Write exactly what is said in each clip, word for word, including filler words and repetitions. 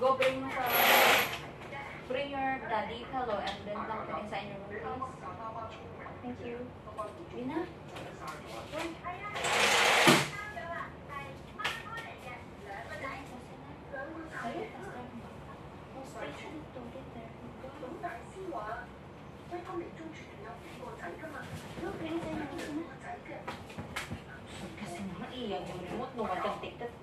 Go bring mo sa... Bring your daddy pillow and then lock it inside your room, please. Thank you. Lina? Kasi naman iyan yung remote no, magkantik ka.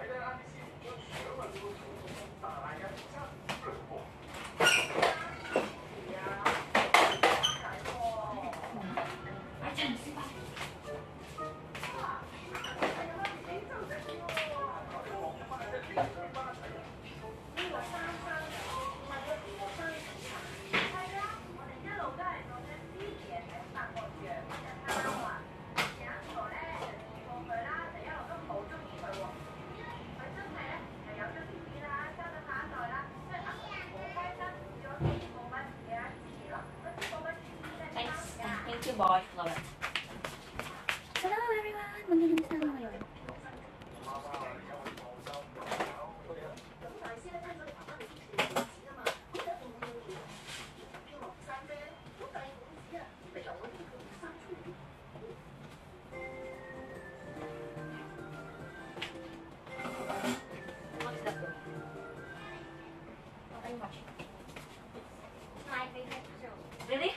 Boy, love it. Hello everyone! Maglinis na ako ngayon. What is that doing? What are you watching? My favorite show. Really?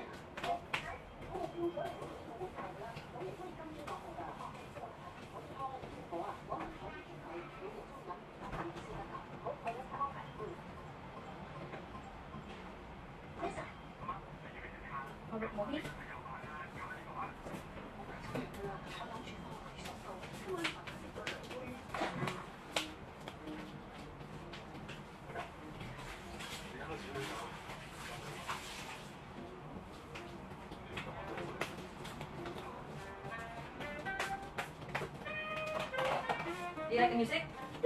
Favorite movie? Do you like the music?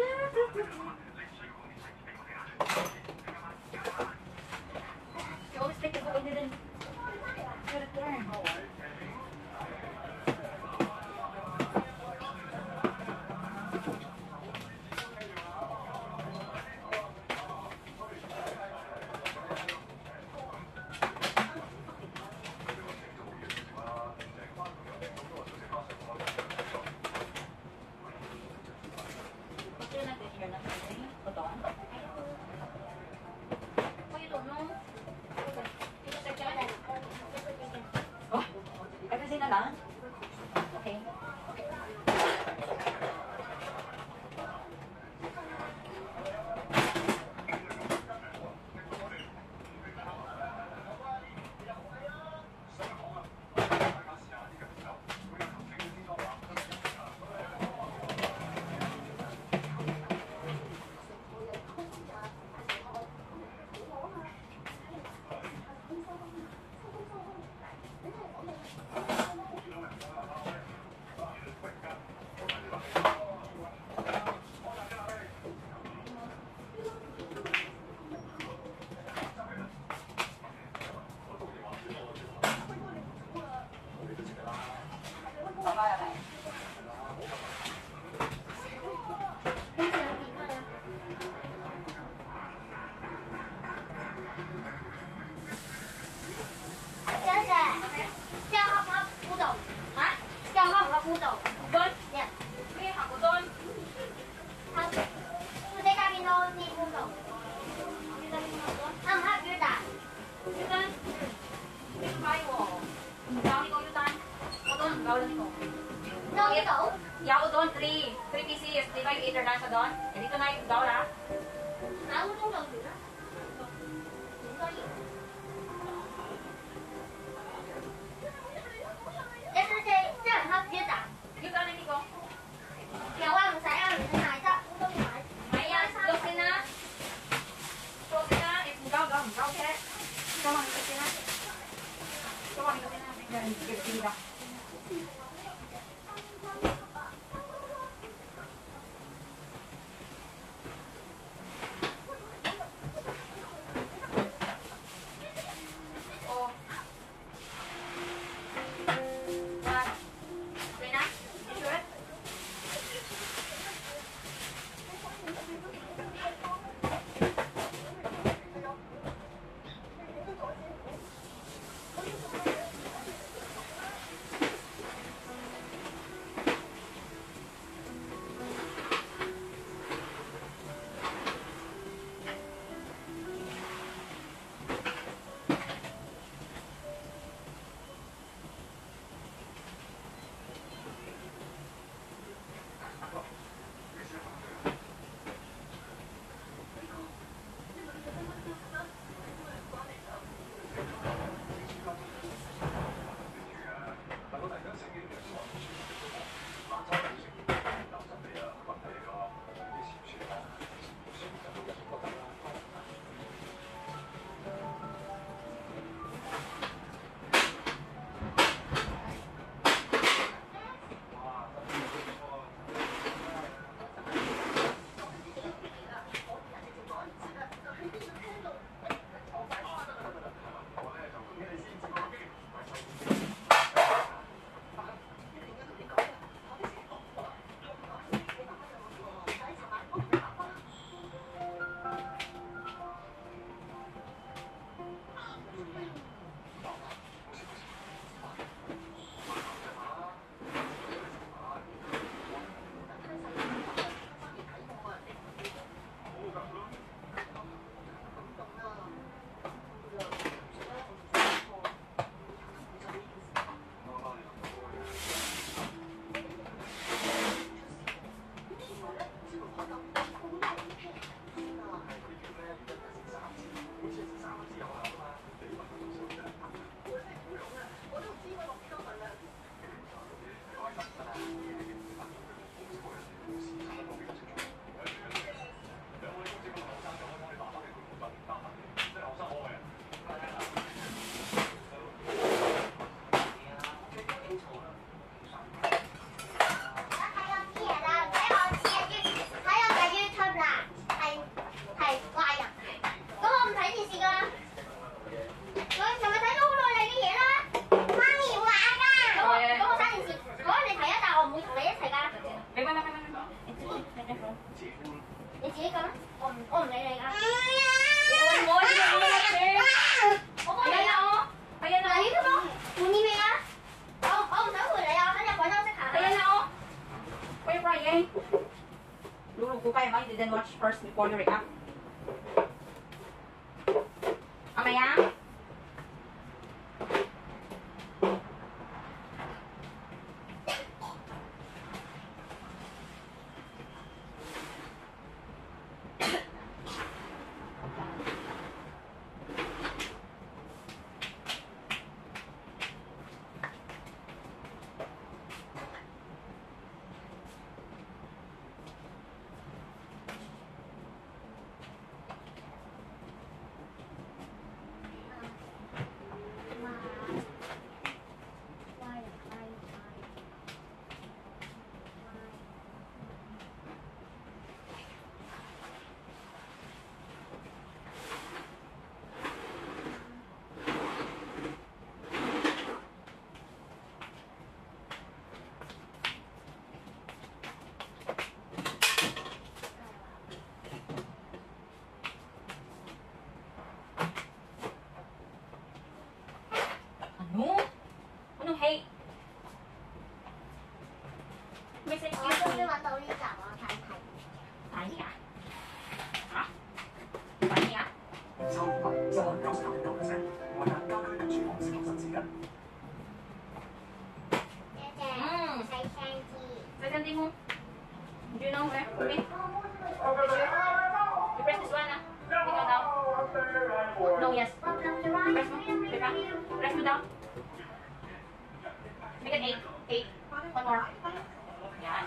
You always take the book and didn't get it there. Okay. Ya udon three, three pieces. Di ba yung eater na sa doon? E dito na yung daw na. Naudon lang din na. ka na? Om, om, lay ka. I-on mo, hindi mo na sir. Kaya na oh. Kaya na oh. Kaya na oh. Why are you crying? Lulog ko kayo, you didn't watch first before you react. Amaya? Ano? Anong hate? Miss excuse me. Tiny ah? Ha? Tiny ah? 抽百一百九十九點九 percent，我有家居跟住黃色同新紙巾。 Mm. Say something mo. Do you know where? Okay. You press this one ah. Ikaw daw. No, yes. Press mo. Teka. Press mo daw. Make it eight. Eight. One more. Yan.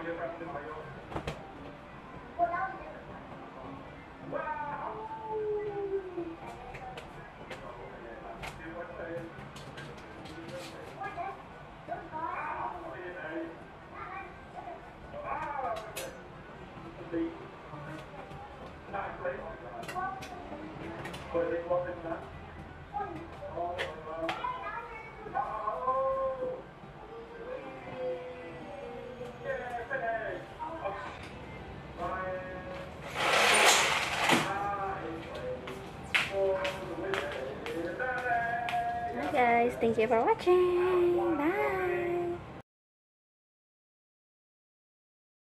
Hi guys, thank you for watching. Bye.